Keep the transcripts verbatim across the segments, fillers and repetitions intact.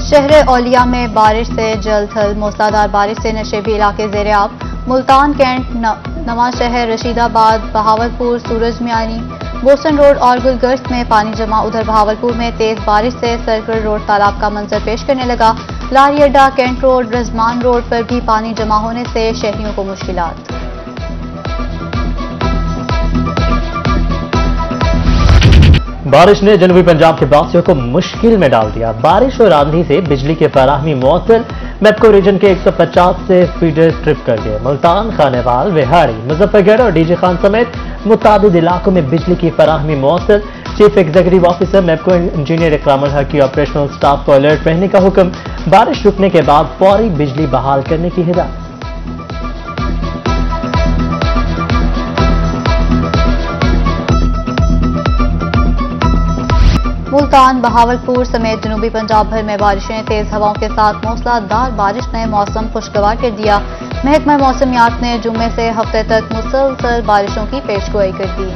शहर औलिया में बारिश से जल थल, मूसलाधार बारिश से नशेबी इलाके जेर आब। Multan cantt, Nawan Shahar, Rashidabad, Bahawalpur, Suraj Miani, Boston road और गुलगर्स्ट में पानी जमा। उधर बहावलपुर में तेज बारिश से सर्कल रोड तालाब का मंजर पेश करने लगा। लारी अड्डा, कैंट रोड, रजमान रोड पर भी पानी जमा होने से शहरियों को मुश्किलात। बारिश ने जनूबी पंजाब के वासियों को मुश्किल में डाल दिया। बारिश और आंधी से बिजली की फराहमी मुअत्तल। मैपको रीजन के एक सौ पचास से फीडर ट्रिप कर गए। मुल्तान, खानेवाल, विहाड़ी, मुजफ्फरगढ़ और डीजे खान समेत मुताबिद इलाकों में बिजली की फराहमी मुअत्तल। Chief executive officer MEPCO engineer Ikramul Haq की ऑपरेशनल स्टाफ को अलर्ट रहने का हुक्म। बारिश रुकने के बाद फौरी बिजली बहाल करने की हिदायत। मुल्तान, बहावलपुर समेत जनूबी पंजाब भर में बारिशें, तेज हवाओं के साथ मूसलाधार बारिश ने मौसम खुशगवार कर दिया। महकमा मौसमियात ने जुम्मे से हफ्ते तक मुसलसल बारिशों की पेशगोई कर दी।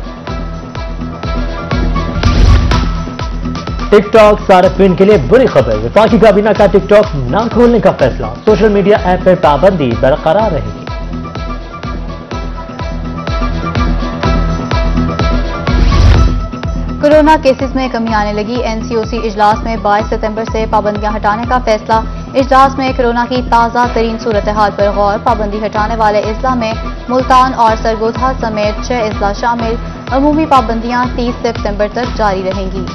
टिकटॉक सार्फिन के लिए बुरी खबर। वफाकी काबीना का टिकटॉक न खोलने का फैसला। सोशल मीडिया ऐप पर पाबंदी बरकरार रहेगी। कोरोना केसेस में कमी आने लगी। एनसीओसी इजलास में बाईस सितंबर से पाबंदियां हटाने का फैसला। इजलास में कोरोना की ताज़ा तरीन सूरत हाल पर गौर। पाबंदी हटाने वाले अजला में मुल्तान और सरगोधा समेत छह अजला शामिल। अमूमी पाबंदियां तीस सितंबर तक जारी रहेंगी।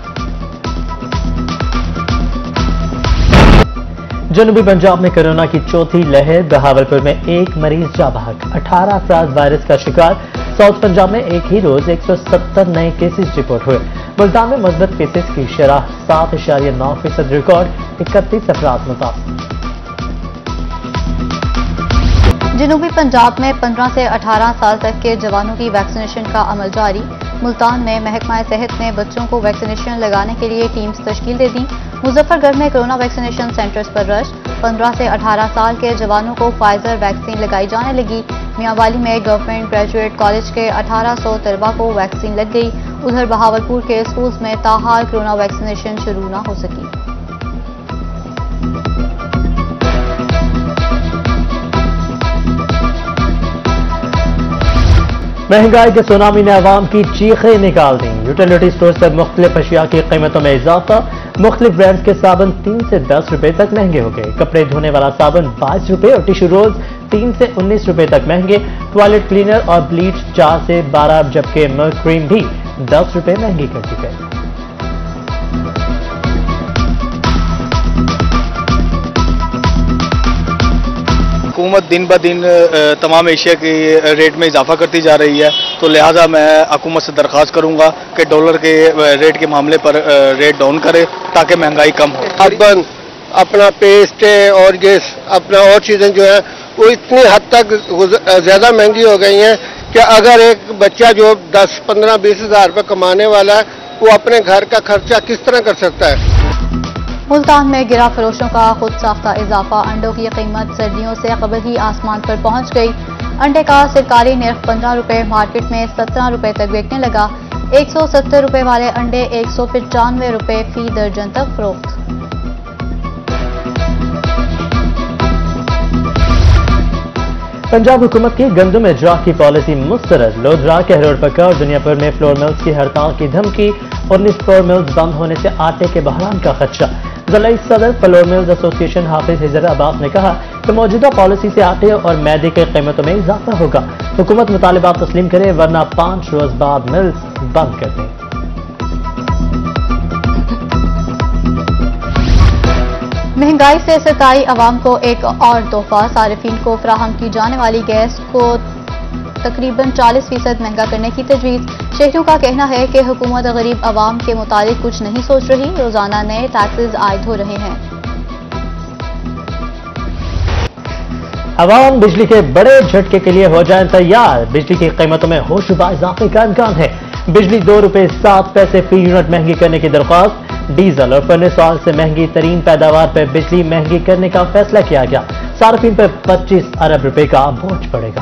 जनूबी पंजाब में कोरोना की चौथी लहर। बहावलपुर में एक मरीज जा बहक। अठारह अफराद वायरस का शिकार। साउथ पंजाब में एक ही रोज एक सौ सत्तर नए केसेस रिपोर्ट हुए। मुल्तान में मस्बत केसेस की शरह सात इशारिया नौ फीसद रिकॉर्ड। इकतीस अफराद मुतासर। जनूबी पंजाब में पंद्रह से अठारह साल तक के जवानों की वैक्सीनेशन का अमल जारी। मुल्तान में महकमा सेहत ने बच्चों को वैक्सीनेशन लगाने के लिए टीम्स तश्कील दे दी। मुजफ्फरगढ़ में कोरोना वैक्सीनेशन सेंटर्स पर रश। पंद्रह से अठारह साल के जवानों को फाइजर वैक्सीन लगाई जाने लगी। मियांवाली में गवर्नमेंट ग्रेजुएट कॉलेज के अठारह सौ तलबा को वैक्सीन लग गई। उधर बहावलपुर के स्कूल्स में ताहाल कोरोना वैक्सीनेशन शुरू न हो सकी। महंगाई के सुनामी ने अवाम की चीखें निकाल दी। यूटिलिटी स्टोर से मुख्तलिफ अशिया की कीमतों में इजाफा। मुख्तलिफ ब्रांड्स के साबुन तीन से दस रुपए तक महंगे हो गए। कपड़े धोने वाला साबुन बाईस रुपए और टिश्यू रोल्स तीन से उन्नीस रुपए तक महंगे। टॉयलेट क्लीनर और ब्लीच चार से बारह, जबकि मिल्क क्रीम भी दस रुपए महंगी कर दी गई। हुकूमत दिन ब दिन तमाम एशिया के रेट में इजाफा करती जा रही है, तो लिहाजा मैं हुकूमत से दरख्वास्त करूंगा कि डॉलर के रेट के मामले पर रेट डाउन करे ताकि महंगाई कम हो। साबुन, अपना पेस्ट और ये अपना और चीज़ें जो है वो इतनी हद तक ज़्यादा महंगी हो गई हैं कि अगर एक बच्चा जो दस पंद्रह बीस हज़ार रुपये कमाने वाला है वो अपने घर का खर्चा किस तरह कर सकता है। मुल्तान में गिरा फरोशों का खुद साख्ता इजाफा। अंडों की कीमत सर्दियों से कबल ही आसमान पर पहुंच गई। अंडे का सरकारी निर्ख पंद्रह रुपए, मार्केट में सत्रह रुपए तक बिकने लगा। एक सौ सत्तर रुपए वाले अंडे एक सौ पचानवे रुपए फी दर्जन तक फरोख्त। पंजाब हुकूमत की गंदम इजरा की पॉलिसी मुस्तरद। लोधरा, कहरोड पक्का और दुनिया भर में फ्लोर मिल्स की हड़ताल की धमकी। उन्नीस फ्लोर मिल्स बंद होने से आटे के बहरान का खदशा। जिला सदर flour mills association Hafiz Hijar Abbas ने कहा कि मौजूदा पॉलिसी से आटे और मैदे की कीमतों में इजाफा होगा। हुकूमत मुतालिबात तस्लीम करे वरना पांच रोज बाद मिल्स बंद कर दें। महंगाई से सताई अवाम को एक और तोहफा। सारिफीन को फराहम की जाने वाली गैस को तकरीबन चालीस फीसद महंगा करने की तजवीज़। शहरियों का कहना है कि हुकूमत गरीब अवाम के मुतालिक कुछ नहीं सोच रही। रोजाना नए टैक्सेस आयद हो रहे हैं। अवाम बिजली के बड़े झटके के लिए हो जाएं तैयार। बिजली की कीमतों में होशरुबा इजाफे का इम्कान है। बिजली दो रुपए सात पैसे फी यूनिट महंगी करने की दरख्वास्त। डीजल और फर्नेस ऑयल से महंगी तरीन पैदावार पर बिजली महंगी करने का फैसला किया गया। सार्फिन पर पच्चीस अरब रुपए का बोझ पड़ेगा।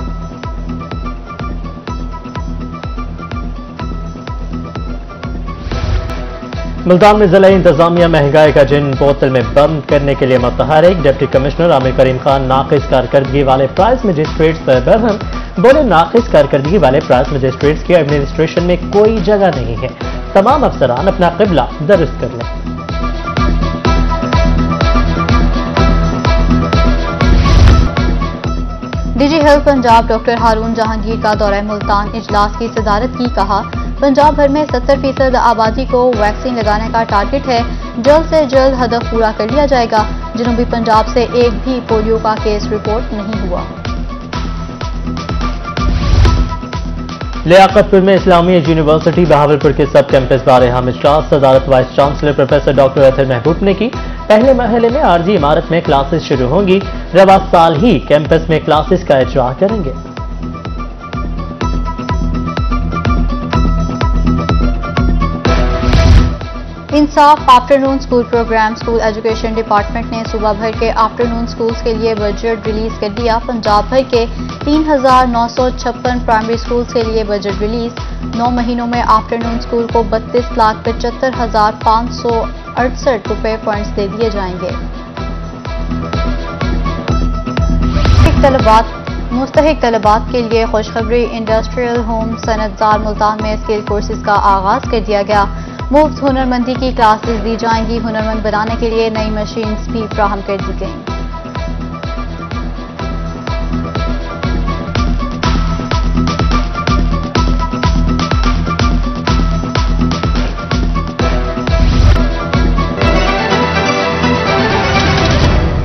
मुल्तान में जिला इंतजामिया महंगाई का जिन बोतल में बंद करने के लिए मुतहरिक। डिप्टी कमिश्नर आमिर करीम खान नाकिस कारकर्दगी वाले प्राइस मजिस्ट्रेट्स पर बरहम, बोले नाकिस कारकर्दगी वाले प्राइस मजिस्ट्रेट्स की एडमिनिस्ट्रेशन में कोई जगह नहीं है, तमाम अफसरान अपना किबला दुरुस्त कर लें। D G health Punjab doctor Haroon Jahangir का दौरा मुल्तान इजलास की सदारत की। कहा, पंजाब भर में सत्तर फीसद आबादी को वैक्सीन लगाने का टारगेट है, जल्द से जल्द हदफ पूरा कर लिया जाएगा। जनूबी पंजाब से एक भी पोलियो का केस रिपोर्ट नहीं हुआ। लियाकतपुर में इस्लामी यूनिवर्सिटी बहावलपुर के सब कैंपस बारे हम इजलास सदारत vice chancellor professor doctor Athar Mahboob ने की। पहले महले में आरजी इमारत में क्लासेस शुरू होंगी, रवा साल ही कैंपस में क्लासेस का इजरा करेंगे। Insaf afternoon school programme school education department ने सूबा भर के आफ्टरनून स्कूल्स के लिए बजट रिलीज कर दिया। पंजाब भर के तीन हजार नौ सौ छप्पन प्राइमरी स्कूल्स के लिए बजट रिलीज। नौ महीनों में आफ्टरनून स्कूल को बत्तीस लाख पचहत्तर हजार पाँच सौ अड़सठ रुपए फंड्स दे दिए जाएंगे। मुस्तहिक तलबात के लिए खुशखबरी, इंडस्ट्रियल होम सनतजार मुल्तान में स्किल कोर्सेज का आगाज कर दिया गया। मुफ्त हुनरमंदी की क्लासेस दी जाएंगी। हुनरमंद बनाने के लिए नई मशीन्स भी फ्राहम कर दी गई।